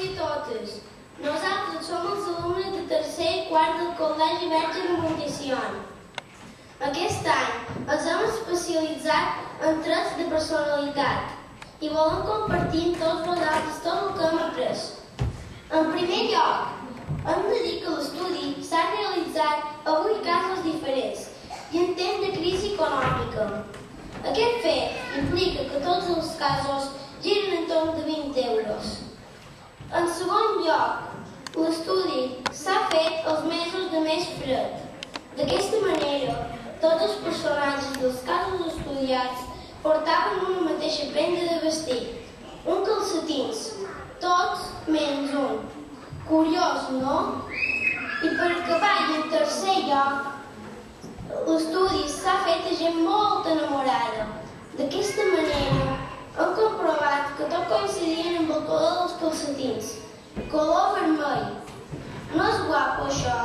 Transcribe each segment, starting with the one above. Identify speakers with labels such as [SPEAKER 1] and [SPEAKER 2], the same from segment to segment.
[SPEAKER 1] i totes. Nosaltres som els alumnes de tercer i quart del Col·legi Verge de Montession. Aquest any ens hem especialitzat en trets de personalitat i volem compartir amb tots vosaltres tot el que hem après. En primer lloc, hem de dir que l'estudi s'ha realitzat a 8 casos diferents i en temps de crisi econòmica. Aquest fet implica que tots els casos giren entorn de 20 euros. En segon lloc, l'estudi s'ha fet els mesos de més fred. D'aquesta manera, tots els personatges dels casos estudiats portaven una mateixa prenda de vestir, un calcetins, tots menys un. Curiós, no? I per acabar, i en tercer lloc, l'estudi s'ha fet a gent molt enamorada. D'aquesta manera, hem comprovat que tot coincidien amb el color dels calcetins, color vermell. No és guapo, això?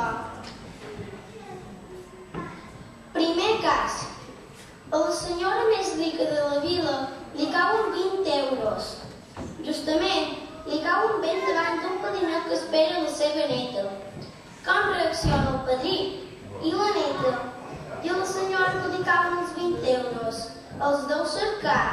[SPEAKER 1] Primer cas. A la senyora més rica de la vila li cauen 20 euros. Justament, li cauen ben davant d'un padrinet que espera la seva neta. Com reacciona el padrí? I la neta? I a la senyora que li cauen els 20 euros? Els deu cercar.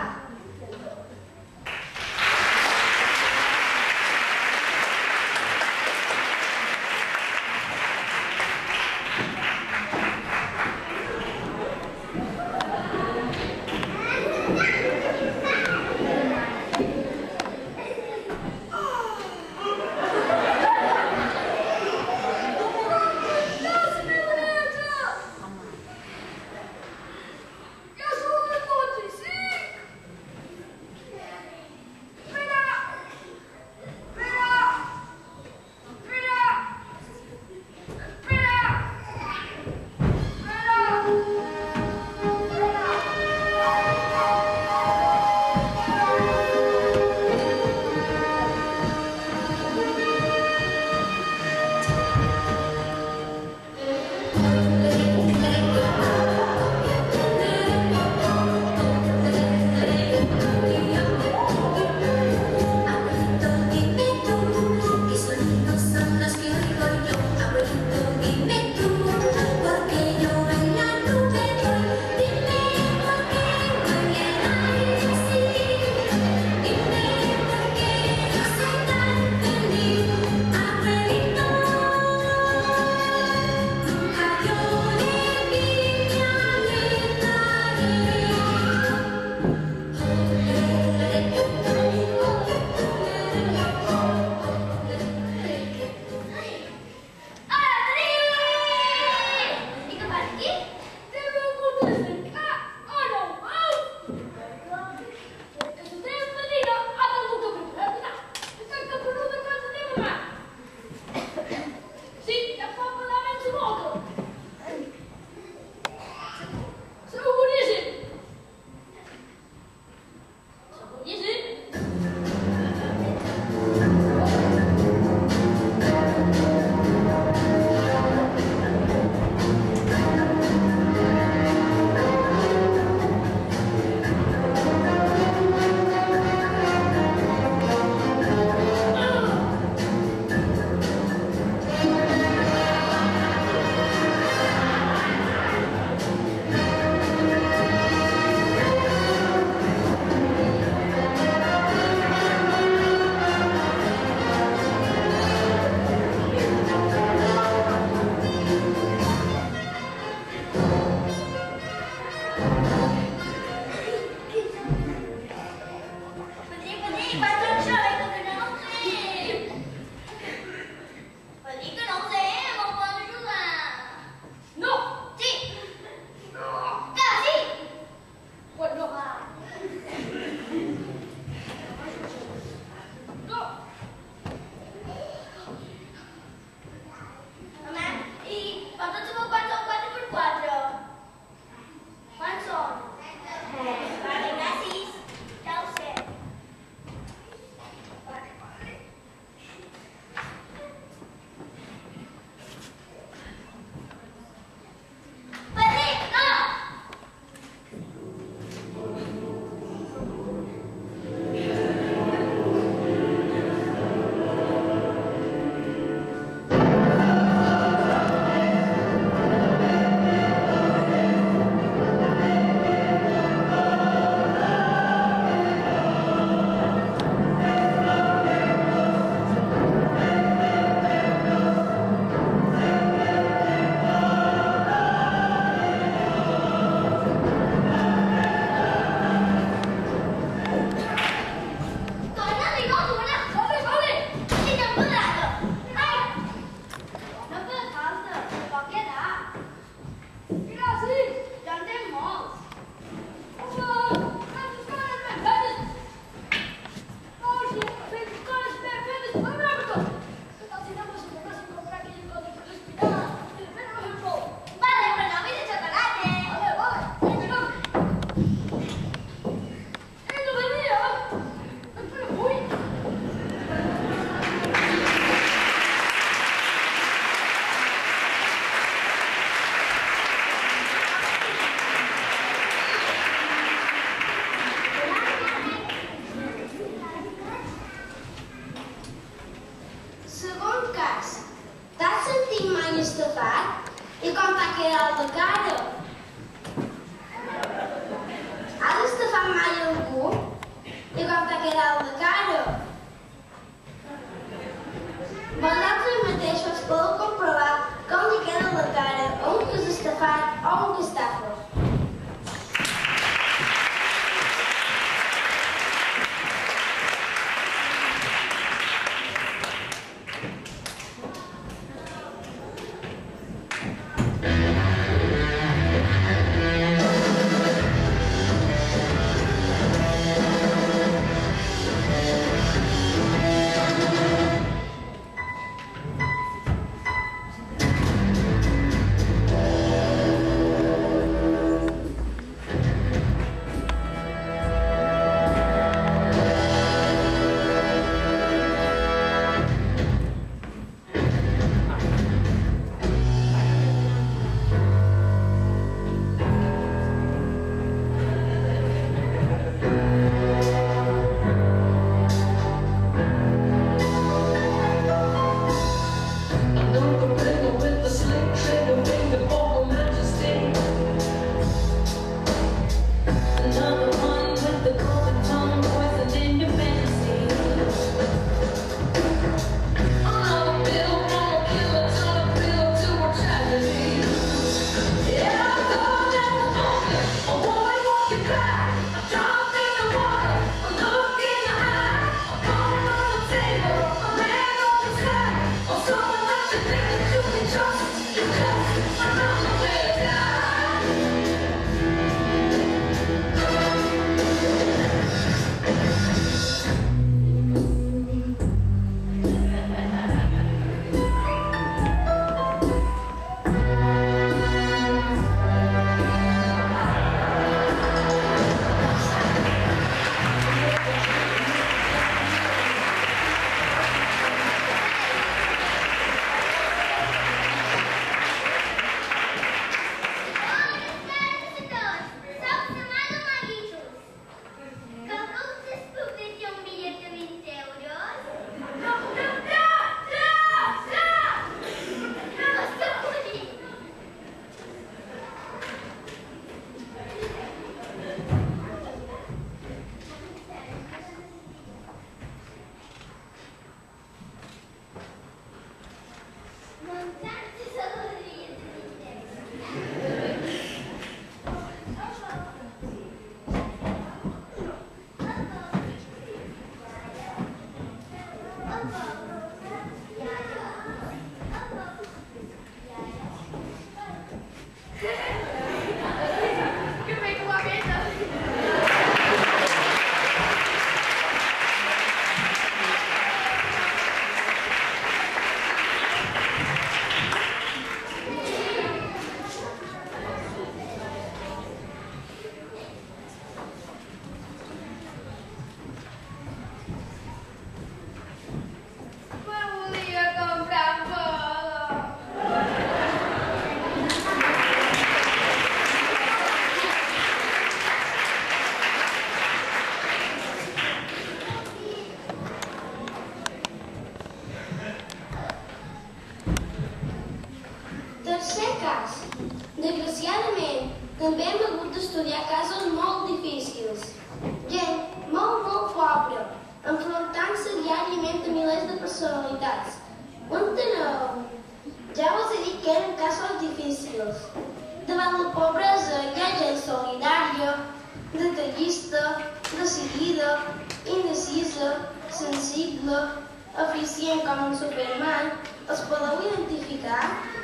[SPEAKER 1] personalitats. Ho enteneu? Ja us he dit que eren casos difícils. Davant la pobresa hi ha gent solidària, detallista, decidida, indecisa, sensible, eficient com un Superman. Els podeu identificar?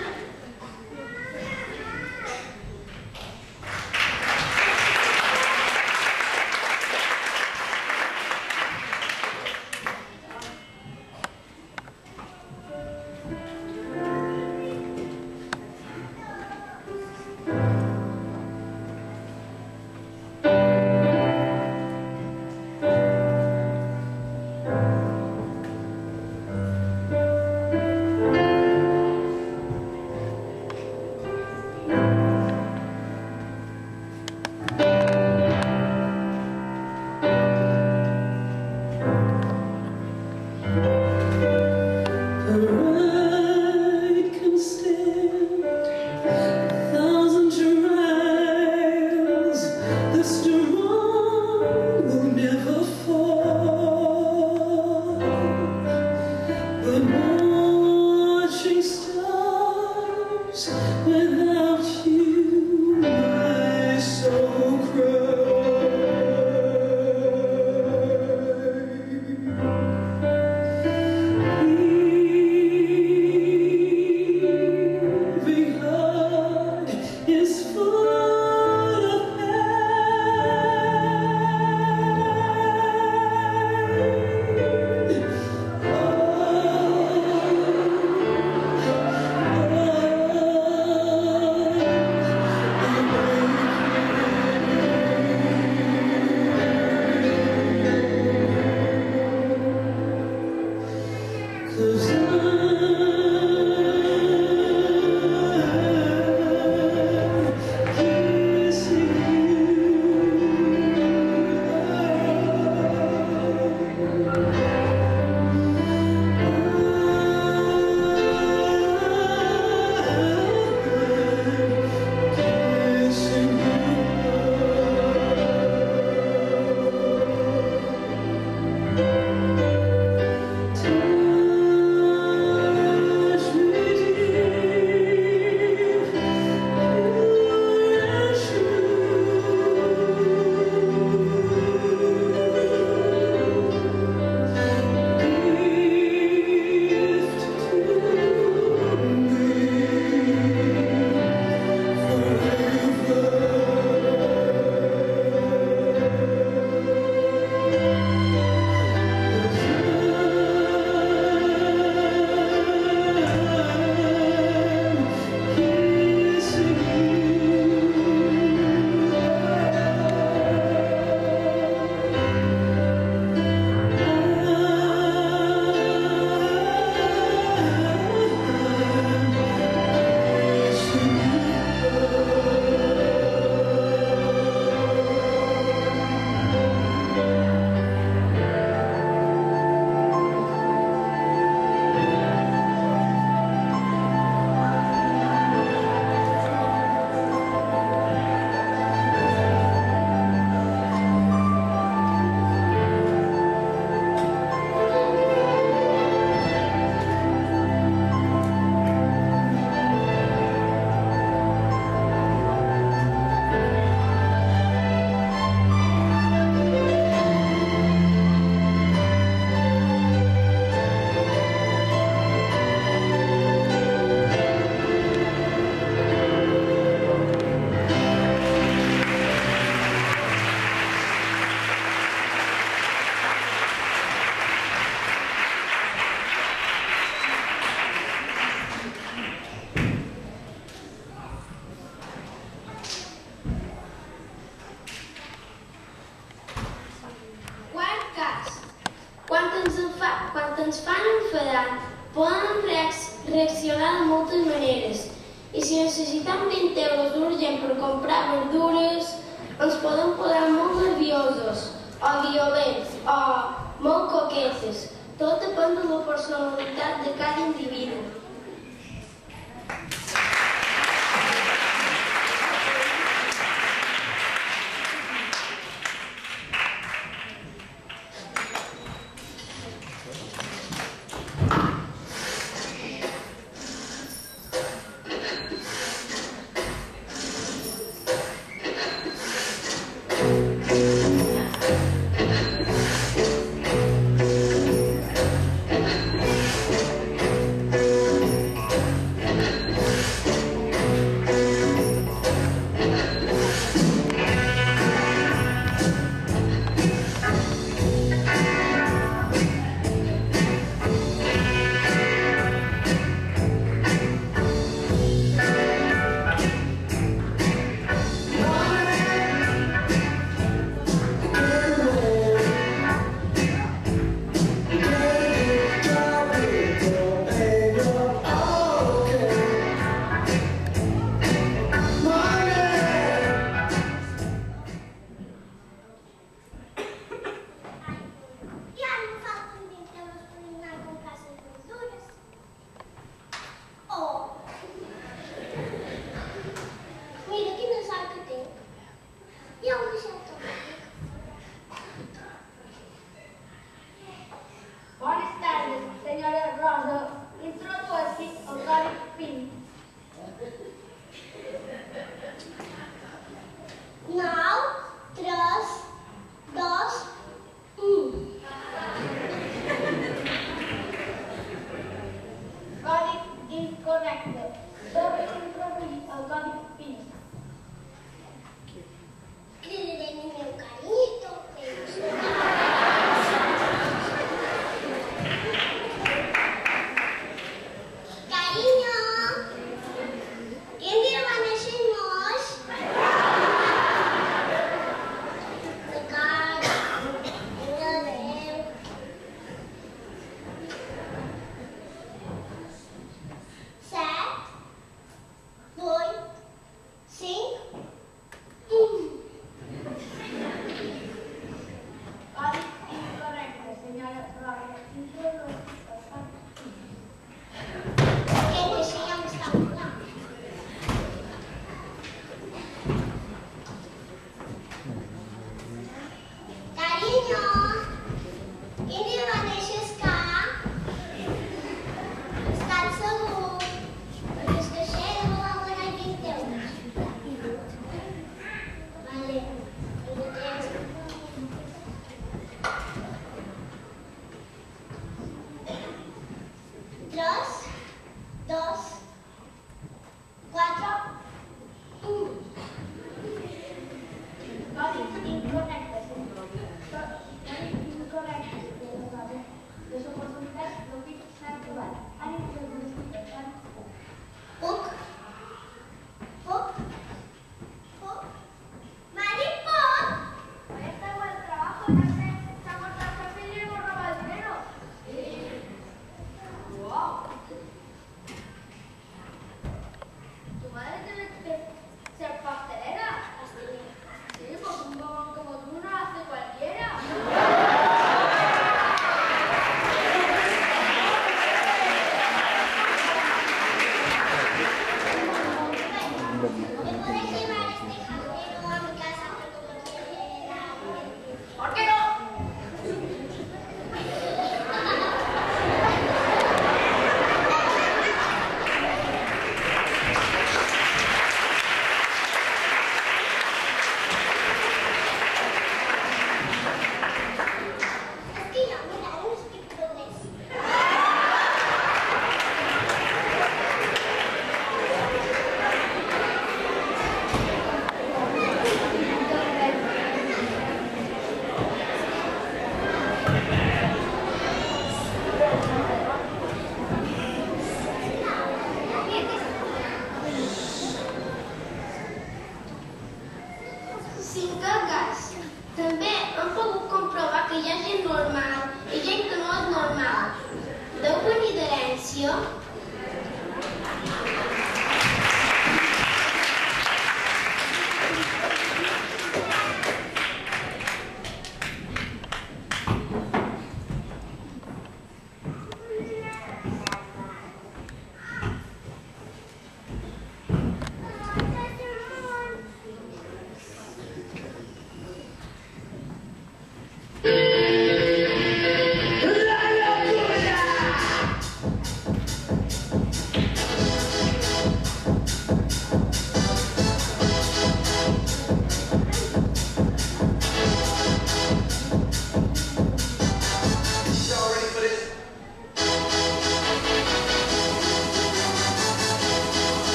[SPEAKER 2] ens fan enfadar, poden reaccionar de moltes maneres. I si necessitem 20 euros urgent per comprar verdures, ens poden posar molt nerviosos, o violents, o molt coquetes. Tot depèn de la personalitat de cada individu.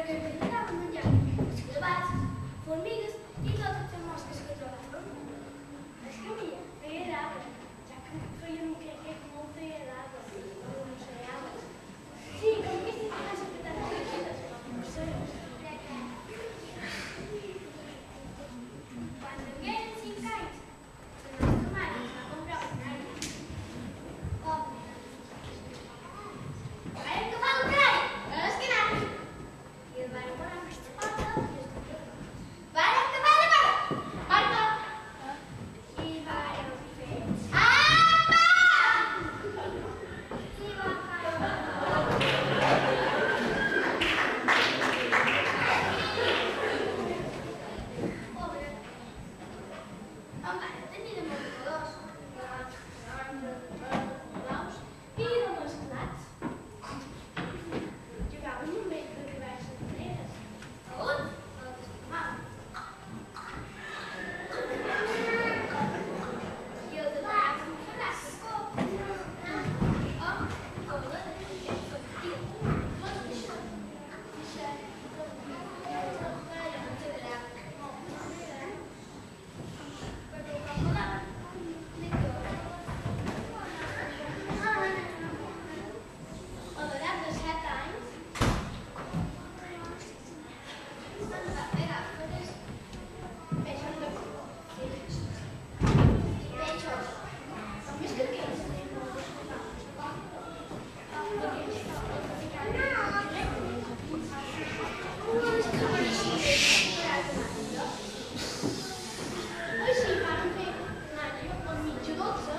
[SPEAKER 2] que m'agradava menjar escarabats, formigues i totes les mosques que trobàvem. És que a mi m'agradava, ja que feien un crec molt agradable, no cereals. Sí, com aquestes classes que t'han fet, no sé. Quan tingueren 5 anys, la nostra mare ens va comprar un canari. Pobre. Vàrem agafar el canari, el canari, i el vàrem posar en aquesta porta i es va fer. Vàrem agafar la porta, i vàrem fer... Apa! I va Pobre. Em van tenir de molts colors, blaus i de mesclats. Jugaven només de diverses maneres. A un, a l'altre. I el de vegades amb fracàs de cop. O com la de infantil. Tot això. A l'edat de 7 anys, ens va pegar fotos peixos de color. Peixos. Només que aquells tenien moltes així van fer un any al mig de 12.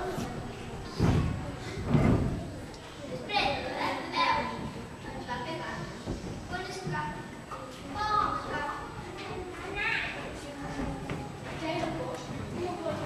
[SPEAKER 2] Després, a l'edat de 10, ens va pegar un escap. Ja era gos, un gos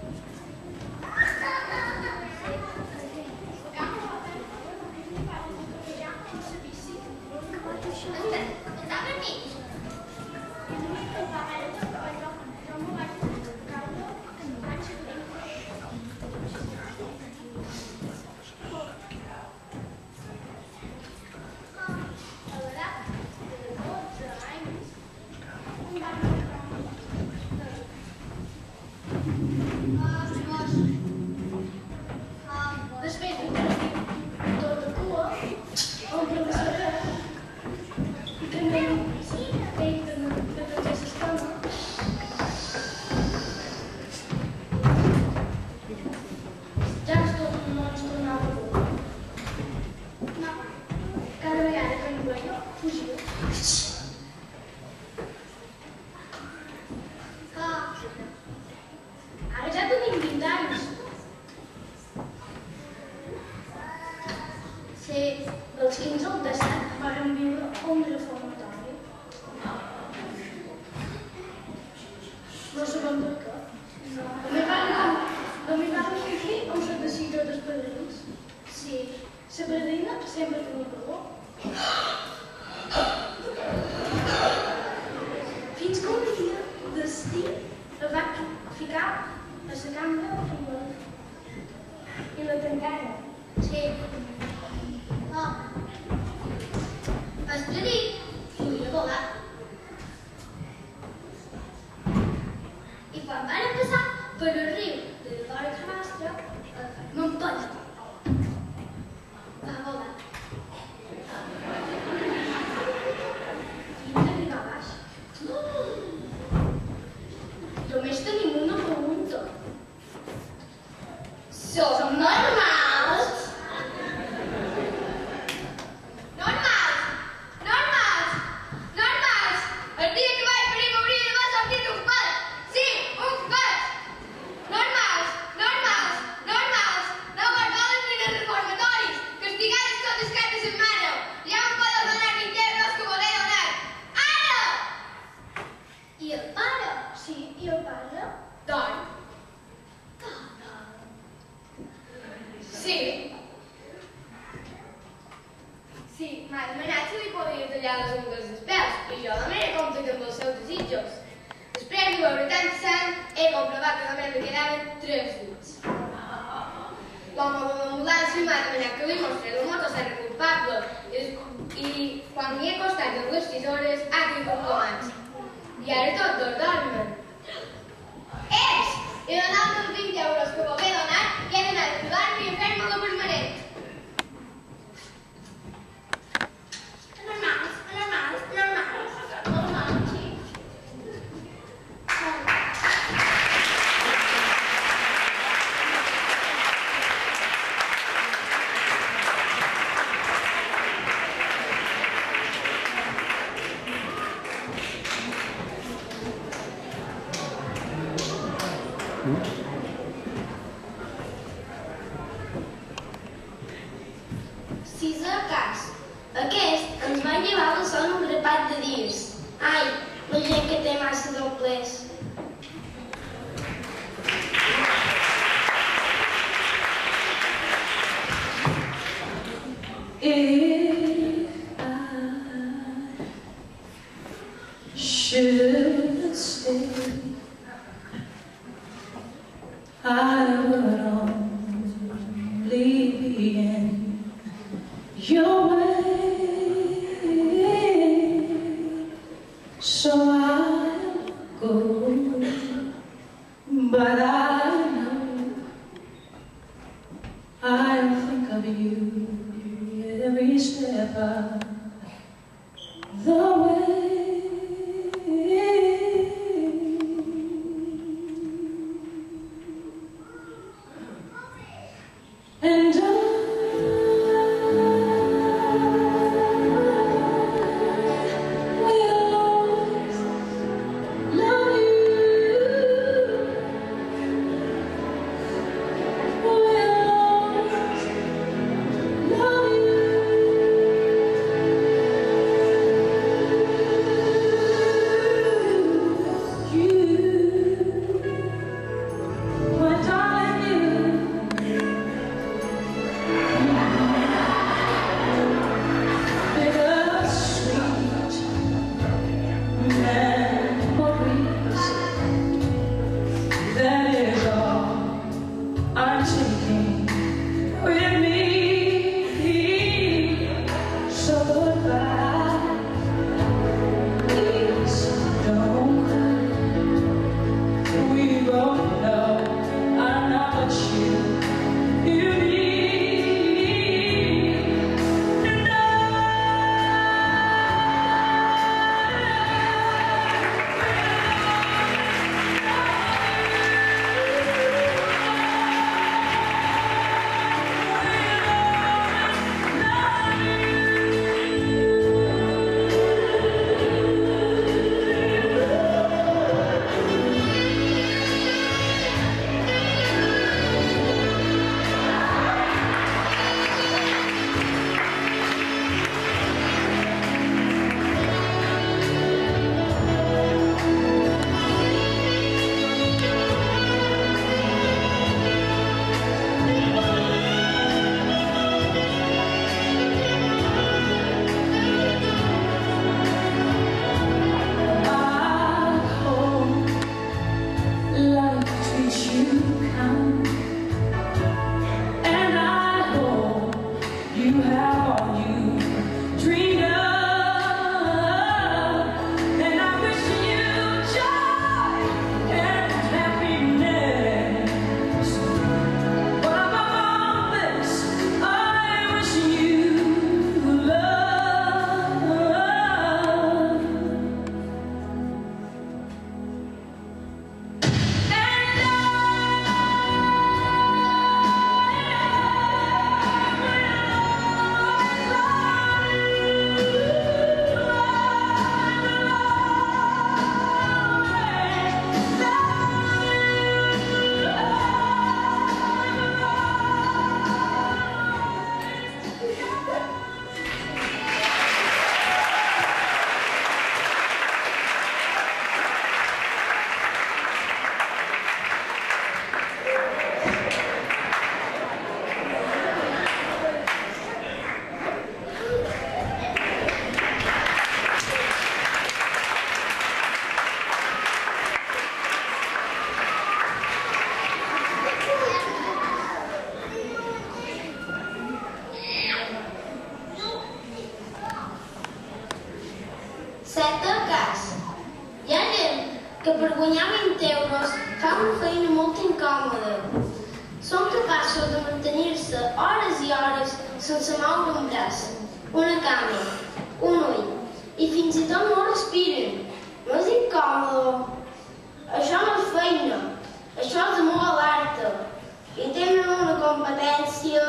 [SPEAKER 2] Després de tot de cua, omple la cervesa i també pell de tota l'estona. Ja no ens tornava a dur. Cada vegada que em veia, fugia. Ara ja tenim 20 anys. Sí, dels 15 al 17 vàrem viure un reformatori. No sabem per què. També vàrem complir amb la decisió dels padrins. Sí, la padrina sempre tenia raó. Fins que un dia el destí el va ficar a la cambra i la tancaren. Sí. El predit volia volar. I quan van passar per el riu de la vora de nostra, el farem en poll. Va volar. I va arribar a baix. Només tenim una pregunta. Som normals? El dia que vaig venir m'hauria d'haver sortit un pet. Sí, un pet. Normals. No guardades ni de reformatoris. Castigades totes cada setmana. Ja em poden donar 20 euros que voler donar. Ara! I el pare? Sí, i el pare? Dorm. Sí. Sí, m'ha demanat si li podia tallar les ungles dels peus i jo només he comptat amb els seus desitjos. Després de veure tant sang, he comprovat que només li quedaven 3 dits. L'home de l'ambulància m'ha demanat que li mostrés la motosserra culpable i
[SPEAKER 3] I quan m'hi he acostat a les 6 hores ha caigut com anys. I ara tots dos dormen. He donat els 20 euros que m'ho he donat i he d'anar a ajudar-me i a fer-me-la permanent.
[SPEAKER 2] Sisè cas. Aquest ens va llevar la son un grapat de dies. Ai, la gent que té massa doblers.
[SPEAKER 4] Should stay, I would only be in your way, so I'll go, but I know I'll think of you every step of the way. And I will always love you.
[SPEAKER 1] accepta el cas. Hi ha gent que per guanyar 20 euros fa una feina molt incòmoda. Són capaços de mantenir-se hores i hores sense moure un braç, una cama, un ull, i fins i tot no respiren. No és incòmode. Això no és feina, això és amor a l'art. I tenen una competència.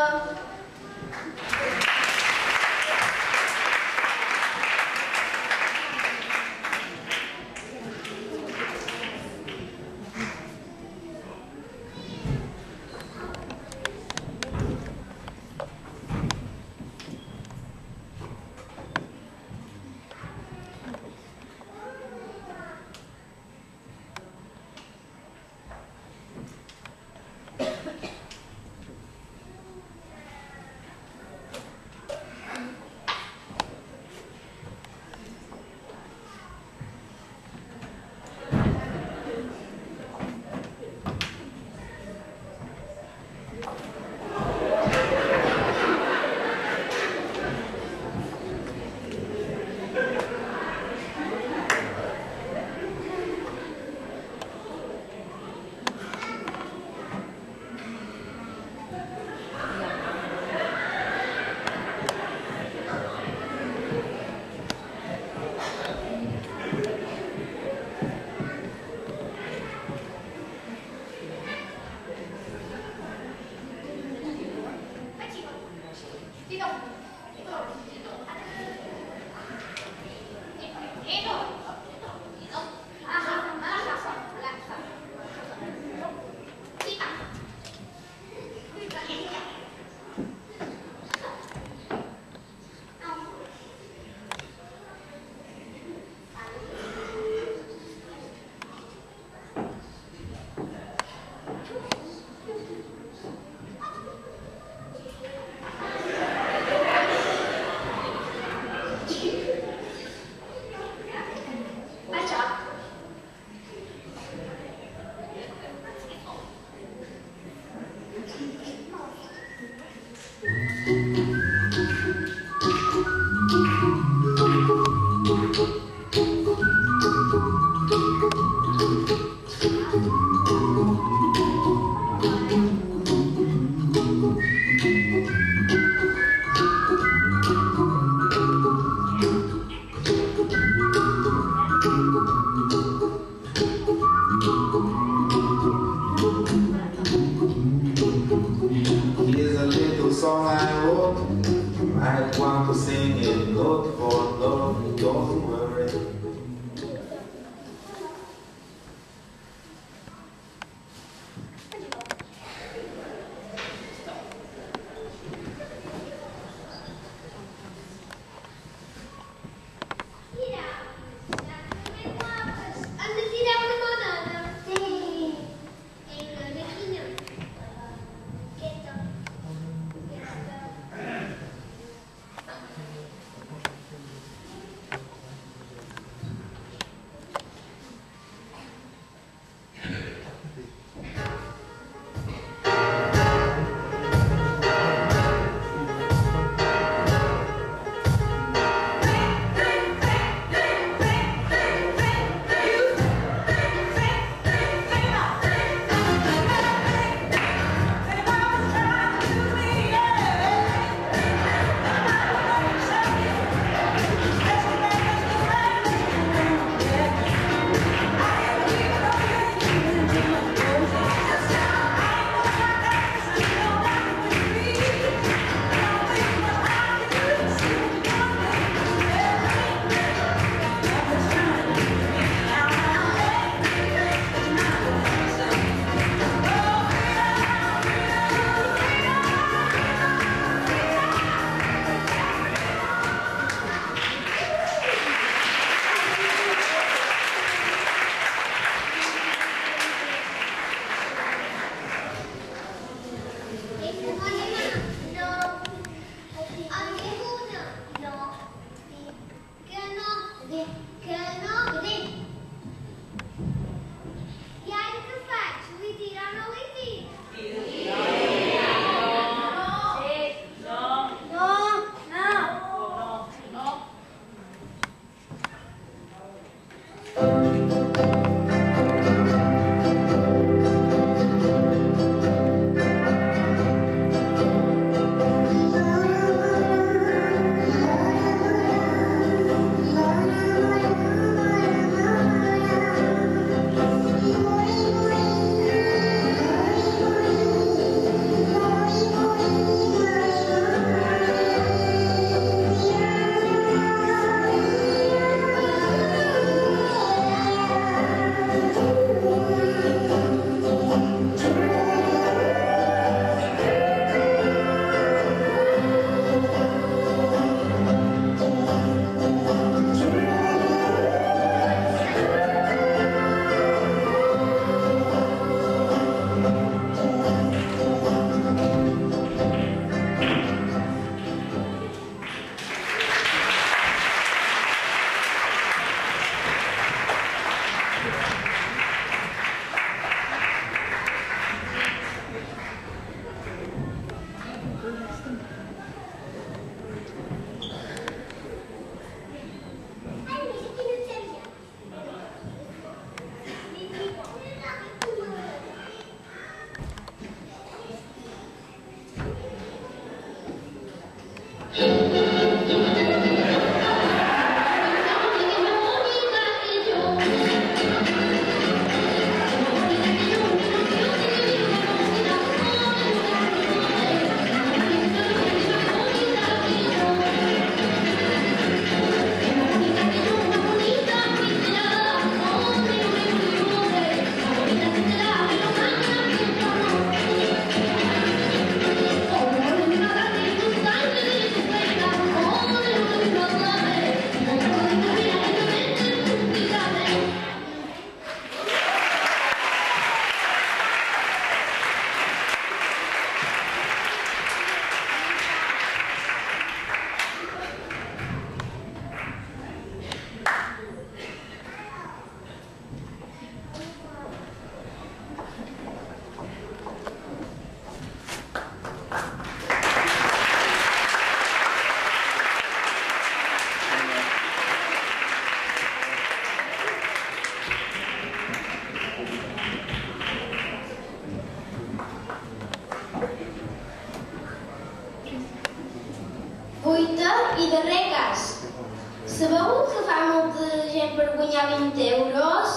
[SPEAKER 1] i darrer cas. Sabeu que fa molta gent per guanyar 20 euros?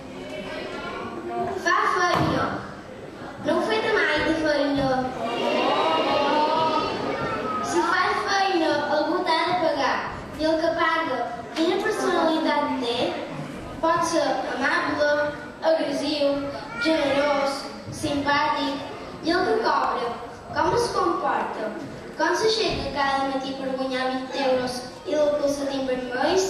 [SPEAKER 1] Fa feina. No heu fet mai de feina? Si fas feina, algú t'ha de pagar. I el que paga, quina personalitat té? Pot ser amable, agressiu, generós, simpàtic. I el que cobra, com es comporta? Com s'aixeca cada matí per guanyar 20 euros i el calcetín vermells?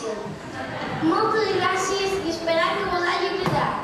[SPEAKER 1] fàcil. Moltes gràcies i esperant que us hagi agradat.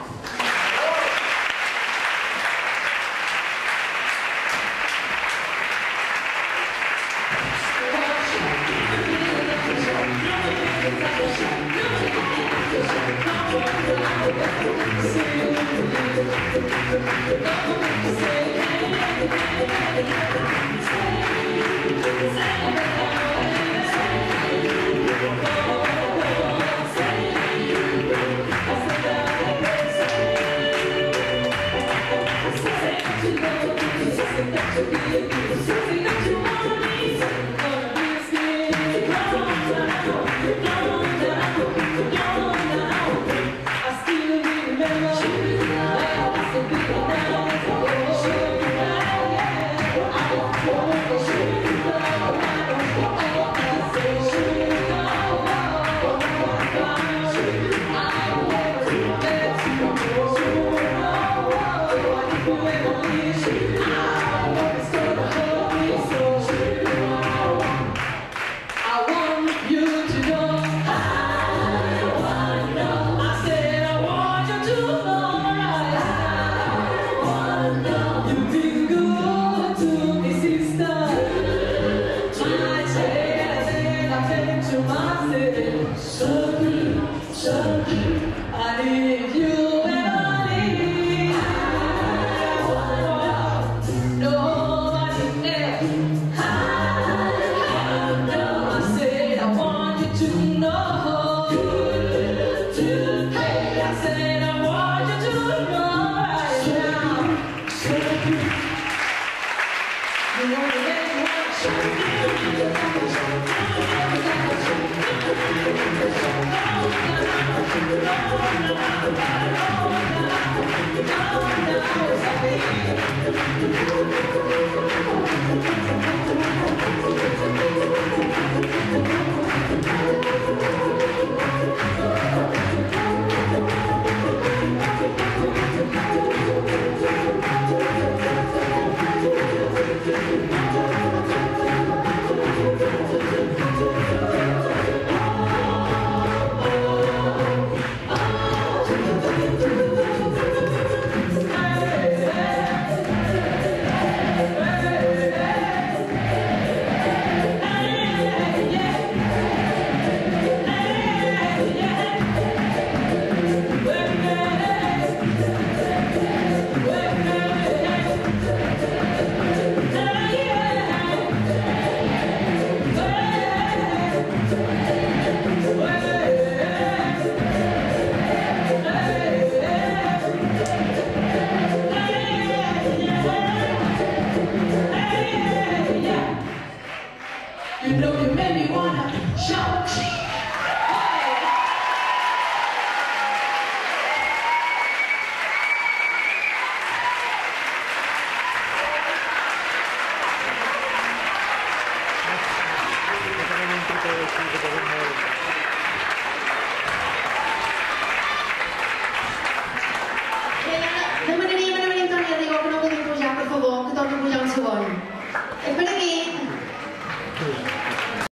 [SPEAKER 5] Demanaria a Antònia Rigó que no podem pujar, per favor, que torni a pujar un segon. És per aquí.